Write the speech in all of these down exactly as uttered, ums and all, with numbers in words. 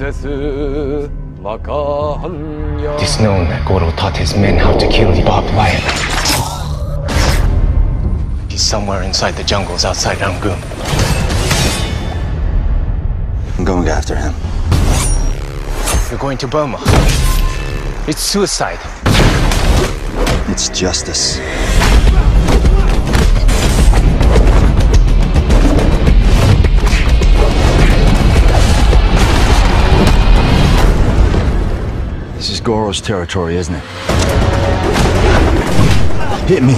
It's known that Goro taught his men how to kill the barbed wire. He's somewhere inside the jungles outside Rangoon. I'm going after him. You're going to Burma. It's suicide. It's justice. This is Goro's territory, isn't it? Hit me.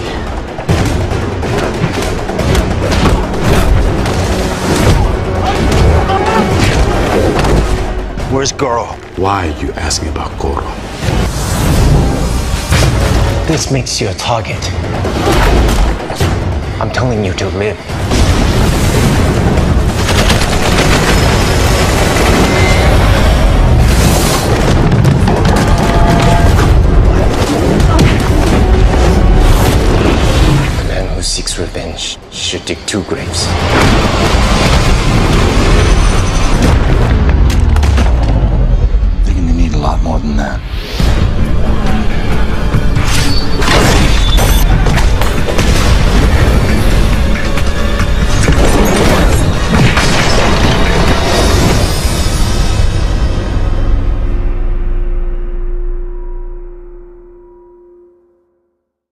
Where's Goro? Why are you asking about Goro? This makes you a target. I'm telling you to live. A man who seeks revenge should dig two graves.